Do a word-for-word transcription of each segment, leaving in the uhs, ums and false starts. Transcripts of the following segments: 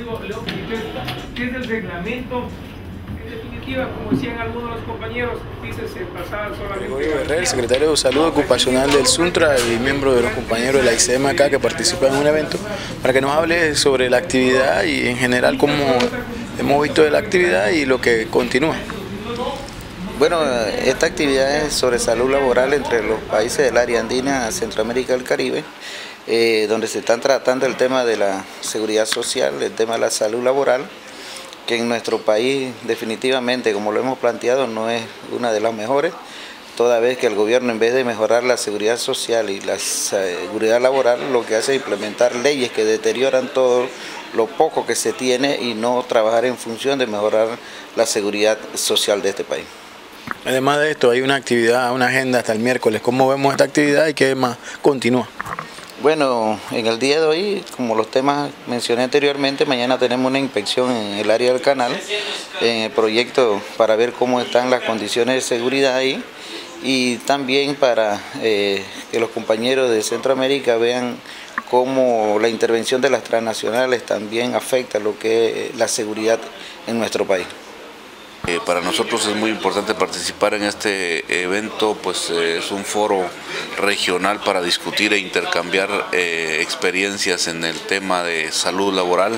amigo León Felipe, ¿qué es el reglamento? En definitiva, como decían algunos de los compañeros, dice se pasaba solamente... Gregorio Herrera, secretario de Salud Ocupacional del Suntra y miembro de los compañeros de la I C E M acá que participan en un evento, para que nos hable sobre la actividad y en general cómo hemos visto de la actividad y lo que continúa. Bueno, esta actividad es sobre salud laboral entre los países del área andina, Centroamérica y el Caribe, eh, donde se están tratando el tema de la seguridad social, el tema de la salud laboral, que en nuestro país definitivamente, como lo hemos planteado, no es una de las mejores, toda vez que el gobierno, en vez de mejorar la seguridad social y la seguridad laboral, lo que hace es implementar leyes que deterioran todo lo poco que se tiene y no trabajar en función de mejorar la seguridad social de este país. Además de esto, hay una actividad, una agenda hasta el miércoles. ¿Cómo vemos esta actividad y qué más continúa? Bueno, en el día de hoy, como los temas mencioné anteriormente, mañana tenemos una inspección en el área del canal, en el proyecto para ver cómo están las condiciones de seguridad ahí y también para eh, que los compañeros de Centroamérica vean cómo la intervención de las transnacionales también afecta lo que es la seguridad en nuestro país. Eh, para nosotros es muy importante participar en este evento, pues eh, es un foro regional para discutir e intercambiar eh, experiencias en el tema de salud laboral.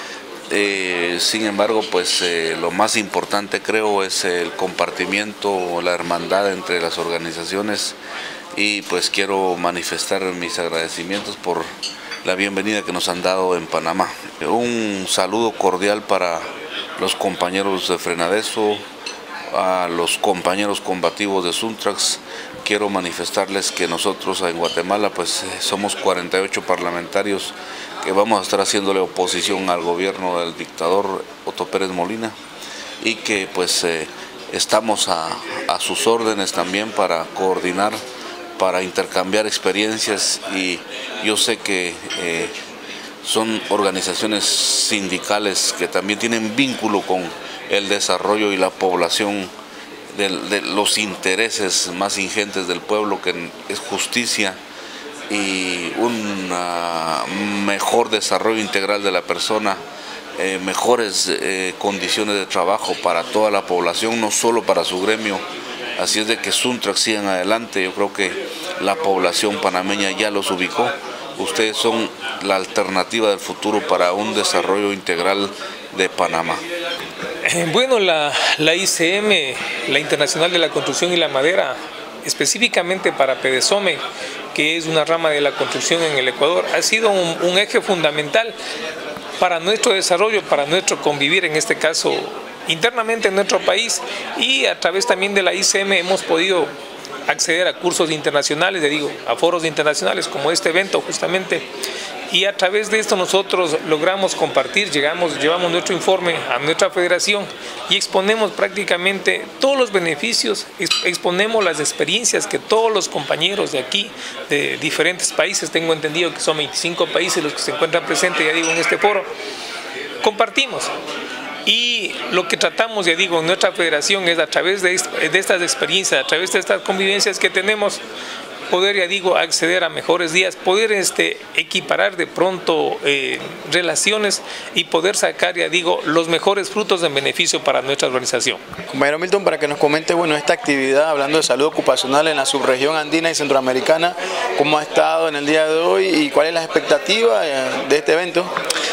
Eh, sin embargo, pues eh, lo más importante creo es el compartimiento, la hermandad entre las organizaciones y pues quiero manifestar mis agradecimientos por la bienvenida que nos han dado en Panamá. Un saludo cordial para los compañeros de Frenadeso, a los compañeros combativos de Suntrax. Quiero manifestarles que nosotros en Guatemala pues somos cuarenta y ocho parlamentarios que vamos a estar haciéndole oposición al gobierno del dictador Otto Pérez Molina y que pues eh, estamos a, a sus órdenes también para coordinar, para intercambiar experiencias y yo sé que eh, son organizaciones sindicales que también tienen vínculo con el desarrollo y la población de, de los intereses más ingentes del pueblo, que es justicia y un uh, mejor desarrollo integral de la persona, eh, mejores eh, condiciones de trabajo para toda la población, no solo para su gremio. Así es de que Suntrax sigan adelante, yo creo que la población panameña ya los ubicó. Ustedes son la alternativa del futuro para un desarrollo integral de Panamá. Bueno, la, la I C E M, la Internacional de la Construcción y la Madera, específicamente para PEDESOME, que es una rama de la construcción en el Ecuador, ha sido un, un eje fundamental para nuestro desarrollo, para nuestro convivir, en este caso internamente en nuestro país, y a través también de la I C E M hemos podido acceder a cursos internacionales, le digo, a foros internacionales como este evento justamente, y a través de esto nosotros logramos compartir, llegamos, llevamos nuestro informe a nuestra federación y exponemos prácticamente todos los beneficios, exponemos las experiencias que todos los compañeros de aquí, de diferentes países, tengo entendido que son veinticinco países los que se encuentran presentes, ya digo, en este foro, compartimos. Y lo que tratamos, ya digo, en nuestra federación es a través de, de estas experiencias, a través de estas convivencias que tenemos, poder, ya digo, acceder a mejores días, poder este, equiparar de pronto eh, relaciones y poder sacar, ya digo, los mejores frutos en beneficio para nuestra organización. Compañero Milton, para que nos comente, bueno, esta actividad, hablando de salud ocupacional en la subregión andina y centroamericana, ¿cómo ha estado en el día de hoy y cuál es la expectativa de este evento?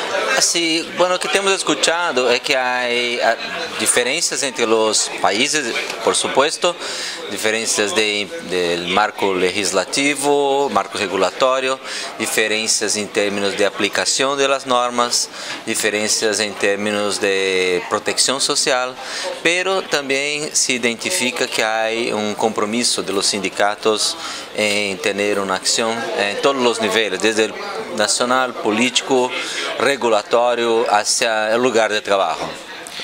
Así, bueno, lo que hemos escuchado es que hay diferencias entre los países, por supuesto, diferencias de, del marco legislativo, marco regulatorio, diferencias en términos de aplicación de las normas, diferencias en términos de protección social, pero también se identifica que hay un compromiso de los sindicatos en tener una acción en todos los niveles, desde el nacional, político, regulatorio, hacia el lugar de trabajo.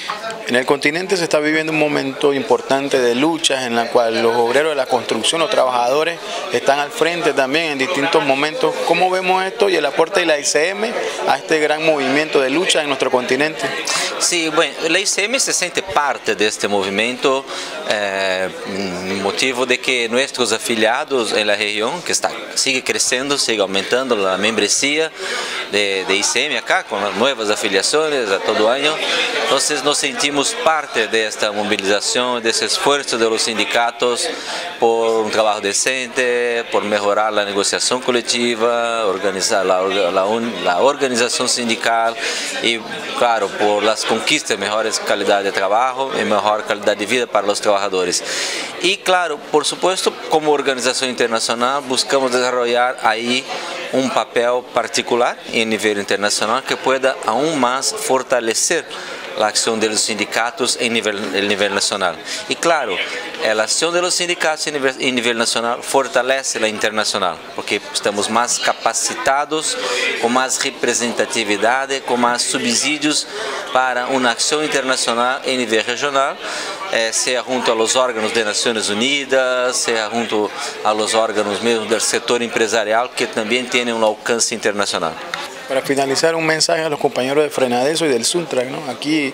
En el continente se está viviendo un momento importante de luchas en la cual los obreros de la construcción, los trabajadores, están al frente también en distintos momentos. ¿Cómo vemos esto y el aporte de la I C M a este gran movimiento de lucha en nuestro continente? Sí, bueno, la I C M se siente parte de este movimiento, eh, motivo de que nuestros afiliados en la región, que está, sigue creciendo, sigue aumentando la membresía de, de I C M acá, con las nuevas afiliaciones a todo año. Entonces nos sentimos parte de esta movilización, de ese esfuerzo de los sindicatos por un trabajo decente, por mejorar la negociación colectiva, organizar la, la, la organización sindical y, claro, por las conquistas, mejores calidad de trabajo y mejor calidad de vida para los trabajadores. Y, claro, por supuesto, como organización internacional buscamos desarrollar ahí un papel particular en nivel internacional que pueda aún más fortalecer la acción de los sindicatos en nivel, en nivel nacional. Y claro, la acción de los sindicatos en nivel, en nivel nacional fortalece la internacional, porque estamos más capacitados, con más representatividad, con más subsídios para una acción internacional en nivel regional, eh, sea junto a los órganos de Naciones Unidas, sea junto a los órganos mismos del sector empresarial, que también tienen un alcance internacional. Para finalizar, un mensaje a los compañeros de Frenadeso y del Suntrac, ¿no? Aquí,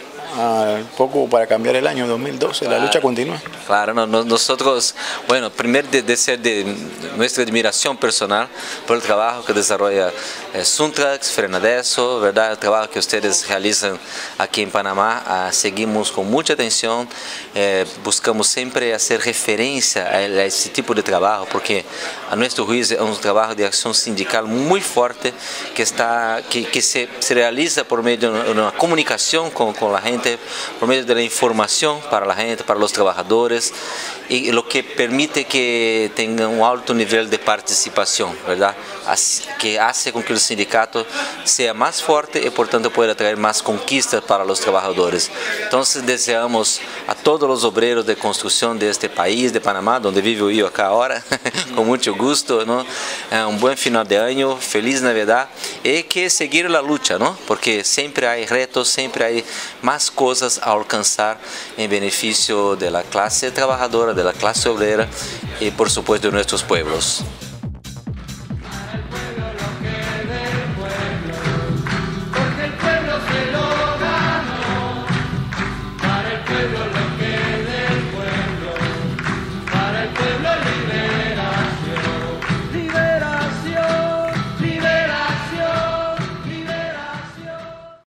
uh, poco para cambiar el año dos mil doce, claro, la lucha continúa. Claro, no, no, nosotros, bueno, primero de, de ser de nuestra admiración personal por el trabajo que desarrolla eh, Suntrac, Frenadeso, ¿verdad? El trabajo que ustedes realizan aquí en Panamá, uh, seguimos con mucha atención, eh, buscamos siempre hacer referencia a, a ese tipo de trabajo, porque a nuestro juicio es un trabajo de acción sindical muy fuerte que, está, que, que se, se realiza por medio de una comunicación con, con la gente, por medio de la información para la gente, para los trabajadores, y lo que permite que tengan un alto nivel de participación, ¿verdad? Así, que hace con que el sindicato sea más fuerte y por tanto pueda traer más conquistas para los trabajadores. Entonces deseamos a todos los obreros de construcción de este país, de Panamá, donde vivo yo acá ahora, con mucho gusto, ¿no? Un buen final de año, feliz Navidad, y que seguir la lucha, ¿no? Porque siempre hay retos, siempre hay más cosas a alcanzar en beneficio de la clase trabajadora, de la clase obrera y por supuesto de nuestros pueblos.